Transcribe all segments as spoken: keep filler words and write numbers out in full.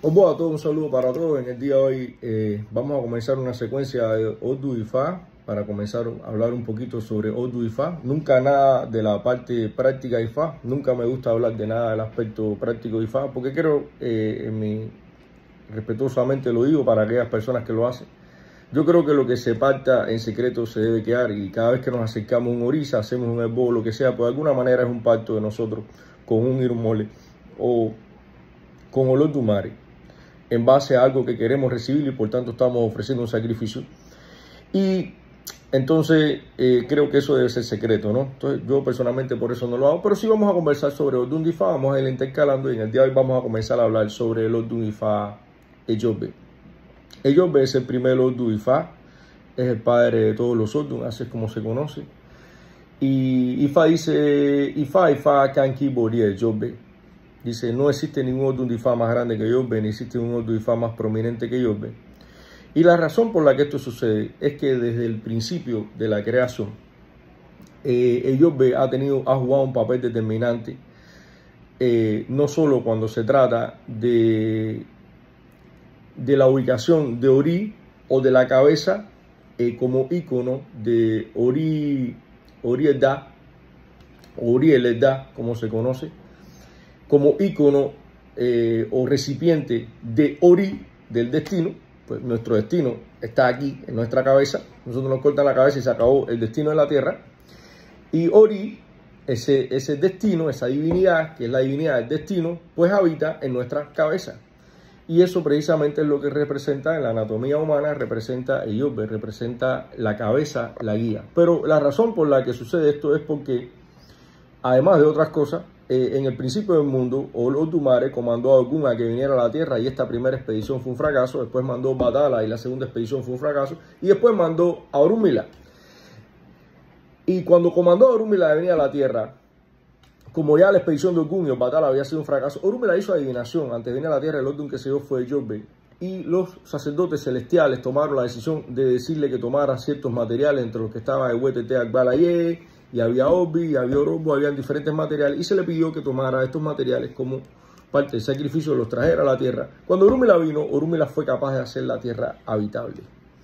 Os voy a todos un saludo para todos. En el día de hoy eh, vamos a comenzar una secuencia de Urdu y Fa para comenzar a hablar un poquito sobre Urdu y Fa. Nunca nada de la parte práctica de Fa. Nunca me gusta hablar de nada del aspecto práctico de Fa porque quiero, eh, en mi, respetuosamente lo digo para aquellas personas que lo hacen. Yo creo que lo que se pacta en secreto se debe quedar y cada vez que nos acercamos a un orisa, hacemos un esbo, lo que sea, pues de alguna manera es un pacto de nosotros con un irmole o con Olodumare, en base a algo que queremos recibir y por tanto estamos ofreciendo un sacrificio. Y entonces eh, creo que eso debe ser secreto, ¿no? Entonces yo personalmente por eso no lo hago, pero sí vamos a conversar sobre Ordun y Fa, vamos a ir intercalando y en el día de hoy vamos a comenzar a hablar sobre el Ordun y Fa Eyobe. Eyobe es el primer Ordun y Fa, es el padre de todos los Ordun, así es como se conoce. Y Ifa dice, Ifa, Ifa, Kanki, Bori, Eyobe. Dice, no existe ningún Ordun y Fa más grande que Eyobe, ni existe un Ordun y Fa más prominente que Eyobe. Y la razón por la que esto sucede es que desde el principio de la creación, eh, Eyobe ha, tenido, ha jugado un papel determinante, eh, no solo cuando se trata de, de la ubicación de Ori o de la cabeza eh, como ícono de Ori, Ori Edda, Ori el Edda, como se conoce, como ícono eh, o recipiente de Ori, del destino. Pues nuestro destino está aquí, en nuestra cabeza. Nosotros nos cortan la cabeza y se acabó el destino de la tierra. Y Ori, ese, ese destino, esa divinidad, que es la divinidad del destino, pues habita en nuestra cabeza. Y eso precisamente es lo que representa en la anatomía humana, representa Eyobe, representa la cabeza, la guía. Pero la razón por la que sucede esto es porque, además de otras cosas, Eh, en el principio del mundo, Olodumare comandó a Ogun a que viniera a la tierra y esta primera expedición fue un fracaso. Después mandó Batala y la segunda expedición fue un fracaso. Y después mandó a Orunmila. Y cuando comandó a Orunmila de venir a la tierra, como ya la expedición de Ogun y Batala había sido un fracaso, Orunmila hizo adivinación. Antes de venir a la tierra, el Ordun que se dio fue Eyobe. Y los sacerdotes celestiales tomaron la decisión de decirle que tomara ciertos materiales, entre los que estaba el Huetete Agbalaye, y había Obi, y había Orobo, habían diferentes materiales, y se le pidió que tomara estos materiales como parte del sacrificio, los trajera a la tierra. Cuando Orunmila vino, Orunmila fue capaz de hacer la tierra habitable.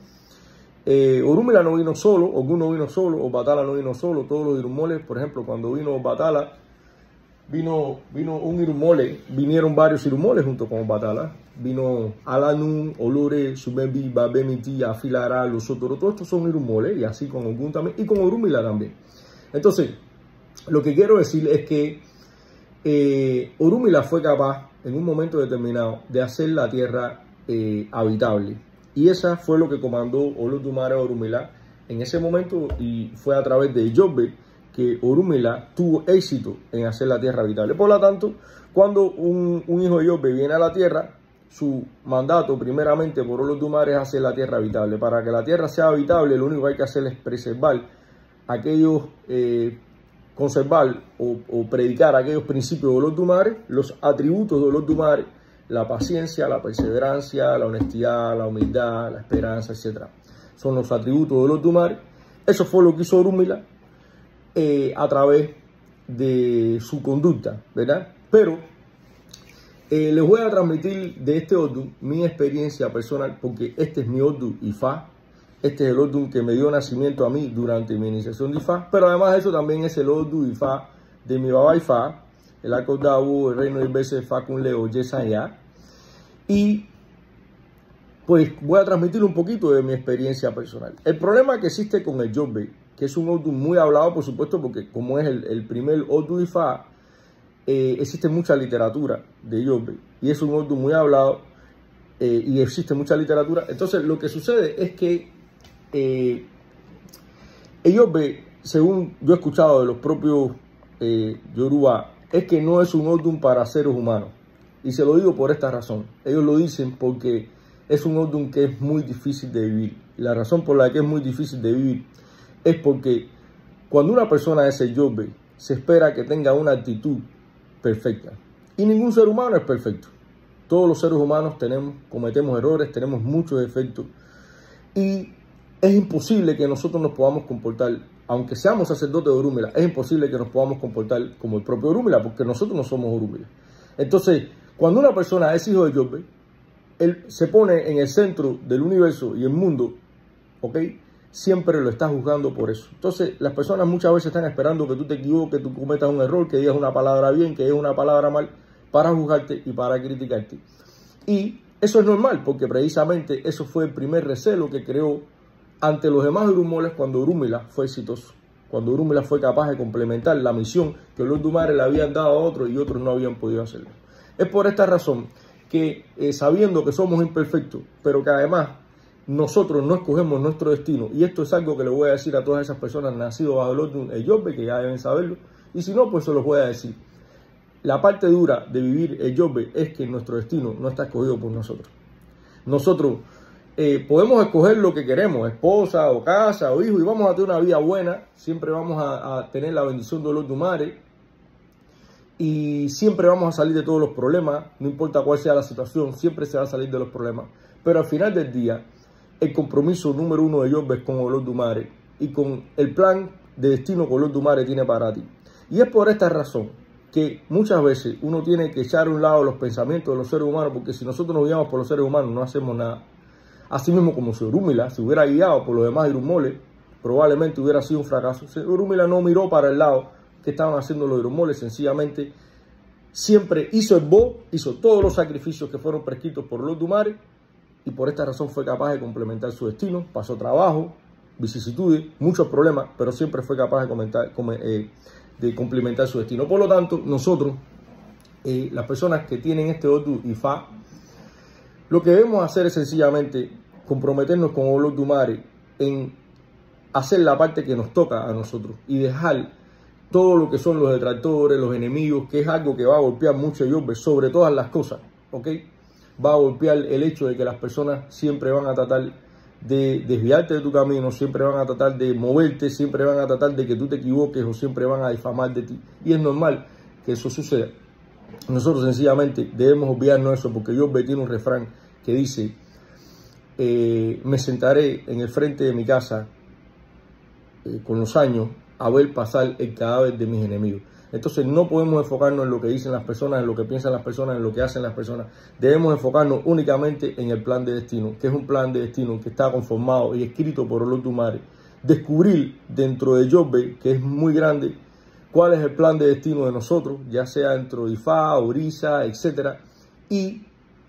Eh, Orunmila no vino solo, Ogun no vino solo, Obatala no vino solo, todos los irumoles, por ejemplo, cuando vino Obatala, vino, vino un irumole, vinieron varios irumoles junto con Obatala, vino Alanun, Olore, Sumebi, Babemiti, Afilara, Los Otoro, todos estos son irumoles, y así con Ogun también, y con Orunmila también. Entonces, lo que quiero decir es que eh, Orunmila fue capaz, en un momento determinado, de hacer la tierra eh, habitable. Y esa fue lo que comandó Olodumare a Orunmila en ese momento, y fue a través de Eyobe que Orunmila tuvo éxito en hacer la tierra habitable. Por lo tanto, cuando un, un hijo de Eyobe viene a la tierra, su mandato primeramente por Olodumare es hacer la tierra habitable. Para que la tierra sea habitable, lo único que hay que hacer es preservar aquellos, eh, conservar o, o predicar aquellos principios de Olodumare, los atributos de Olodumare, la paciencia, la perseverancia, la honestidad, la humildad, la esperanza, etcétera. Son los atributos de Olodumare. Eso fue lo que hizo Orunmila eh, a través de su conducta, ¿verdad? Pero eh, les voy a transmitir de este Ordun mi experiencia personal, porque este es mi Ordun y Fa. Este es el Ordun que me dio nacimiento a mí durante mi iniciación de Ifa, pero además de eso también es el Ordun Ifa de mi Baba Ifa, el Akodabu, el reino de veces Fa con Leo, Yesaya. Y pues voy a transmitir un poquito de mi experiencia personal. El problema que existe con el Eyobe, que es un Ordun muy hablado, por supuesto, porque como es el, el primer Ordun Ifa, eh, existe mucha literatura de Eyobe, y es un Ordun muy hablado, eh, y existe mucha literatura. Entonces lo que sucede es que Eh, Eyobe, según yo he escuchado de los propios eh, Yoruba, es que no es un Ordun para seres humanos. Y se lo digo por esta razón. Ellos lo dicen porque es un Ordun que es muy difícil de vivir. Y la razón por la que es muy difícil de vivir es porque cuando una persona es Eyobe, se espera que tenga una actitud perfecta. Y ningún ser humano es perfecto. Todos los seres humanos tenemos, cometemos errores, tenemos muchos defectos. Y es imposible que nosotros nos podamos comportar, aunque seamos sacerdotes de Orunmila, es imposible que nos podamos comportar como el propio Orunmila, porque nosotros no somos Orunmila. Entonces, cuando una persona es hijo de Eyobe, él se pone en el centro del universo y el mundo, ¿ok? Siempre lo está juzgando por eso. Entonces, las personas muchas veces están esperando que tú te equivoques, que tú cometas un error, que digas una palabra bien, que digas una palabra mal, para juzgarte y para criticarte. Y eso es normal, porque precisamente eso fue el primer recelo que creó ante los demás Urumoles cuando Orunmila fue exitoso. Cuando Orunmila fue capaz de complementar la misión que los Olodumare le habían dado a otros y otros no habían podido hacerlo. Es por esta razón que, eh, sabiendo que somos imperfectos, pero que además nosotros no escogemos nuestro destino, y esto es algo que le voy a decir a todas esas personas nacidas bajo el Odun Eyobe, que ya deben saberlo, y si no, pues se los voy a decir. La parte dura de vivir Eyobe es que nuestro destino no está escogido por nosotros. Nosotros eh, podemos escoger lo que queremos, esposa o casa o hijo, y vamos a tener una vida buena, siempre vamos a, a tener la bendición de los Olodumare, y siempre vamos a salir de todos los problemas, no importa cuál sea la situación, siempre se va a salir de los problemas. Pero al final del día, el compromiso número uno de Eyobe es con Olodumare y con el plan de destino que Olodumare tiene para ti. Y es por esta razón que muchas veces uno tiene que echar a un lado los pensamientos de los seres humanos, porque si nosotros nos guiamos por los seres humanos no hacemos nada. Así mismo como si Orunmila se hubiera guiado por los demás Irumoles, probablemente hubiera sido un fracaso. Orunmila no miró para el lado que estaban haciendo los Irumoles, sencillamente siempre hizo el bo, hizo todos los sacrificios que fueron prescritos por los Olodumare, y por esta razón fue capaz de complementar su destino. Pasó trabajo, vicisitudes, muchos problemas, pero siempre fue capaz de, comentar, eh, de complementar su destino. Por lo tanto, nosotros, eh, las personas que tienen este Odu Ifa, lo que debemos hacer es sencillamente comprometernos con Olodumare en hacer la parte que nos toca a nosotros y dejar todo lo que son los detractores, los enemigos, que es algo que va a golpear mucho a Eyobe sobre todas las cosas, ¿ok? Va a golpear el hecho de que las personas siempre van a tratar de desviarte de tu camino, siempre van a tratar de moverte, siempre van a tratar de que tú te equivoques o siempre van a difamar de ti. Y es normal que eso suceda. Nosotros sencillamente debemos olvidarnos de eso, porque Eyobe tiene un refrán que dice: eh, me sentaré en el frente de mi casa eh, con los años a ver pasar el cadáver de mis enemigos. Entonces no podemos enfocarnos en lo que dicen las personas, en lo que piensan las personas, en lo que hacen las personas. Debemos enfocarnos únicamente en el plan de destino, que es un plan de destino que está conformado y escrito por Olodumare. Descubrir dentro de Eyobe, que es muy grande, cuál es el plan de destino de nosotros, ya sea dentro de Ifa, Orisa, etcétera, y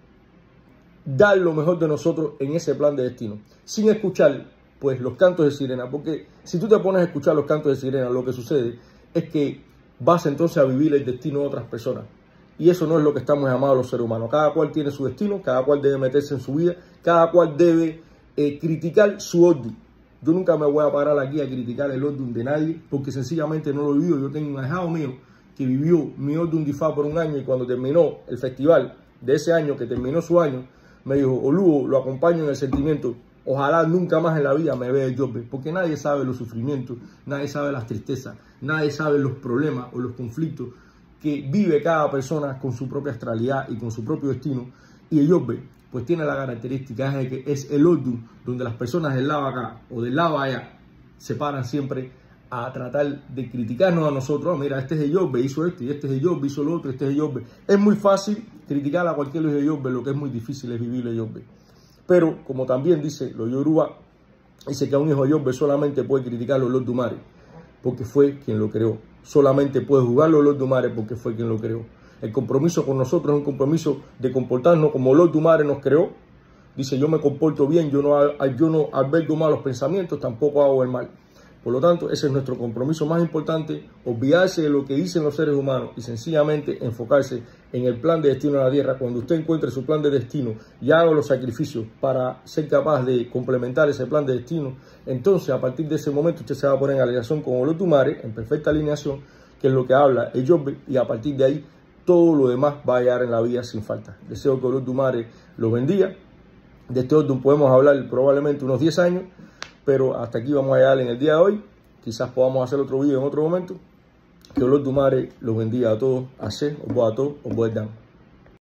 dar lo mejor de nosotros en ese plan de destino, sin escuchar pues los cantos de sirena, porque si tú te pones a escuchar los cantos de sirena, lo que sucede es que vas entonces a vivir el destino de otras personas. Y eso no es lo que estamos llamados los seres humanos. Cada cual tiene su destino, cada cual debe meterse en su vida, cada cual debe eh, criticar su Odun. Yo nunca me voy a parar aquí a criticar el Odun de nadie, porque sencillamente no lo he vivido. Yo tengo un ahijado mío que vivió mi Odun de Ifa por un año, y cuando terminó el festival de ese año, que terminó su año, me dijo: Oluo, lo acompaño en el sentimiento. Ojalá nunca más en la vida me vea Eyobe, porque nadie sabe los sufrimientos, nadie sabe las tristezas, nadie sabe los problemas o los conflictos que vive cada persona con su propia astralidad y con su propio destino. Y Eyobe pues tiene la característica de que es el Odun donde las personas del lado acá o del lado allá se paran siempre a tratar de criticarnos a nosotros. Mira, este es Eyobe, hizo esto, y este es Eyobe, hizo lo otro, este es Eyobe. Es muy fácil criticar a cualquier de Eyobe, lo que es muy difícil es vivir Eyobe. Pero, como también dice los Yoruba, dice que a un hijo de Eyobe solamente puede criticarlo los Olodumare, porque fue quien lo creó. Solamente puede juzgarlo los Olodumare porque fue quien lo creó. El compromiso con nosotros es un compromiso de comportarnos como los Olodumare nos creó. Dice: yo me comporto bien, yo no, yo no albergo malos pensamientos, tampoco hago el mal. Por lo tanto, ese es nuestro compromiso más importante: olvidarse de lo que dicen los seres humanos y sencillamente enfocarse en el plan de destino de la tierra. Cuando usted encuentre su plan de destino y haga los sacrificios para ser capaz de complementar ese plan de destino, entonces a partir de ese momento usted se va a poner en alineación con Olodumare, en perfecta alineación, que es lo que habla Eyobe, y a partir de ahí todo lo demás va a llegar en la vida sin falta. Deseo que Olodumare los bendiga. De este Odun podemos hablar probablemente unos diez años, pero hasta aquí vamos a llegar en el día de hoy. Quizás podamos hacer otro vídeo en otro momento. Que Olodumare los bendiga a todos. Ashe, Obo a todos, Obo Edan.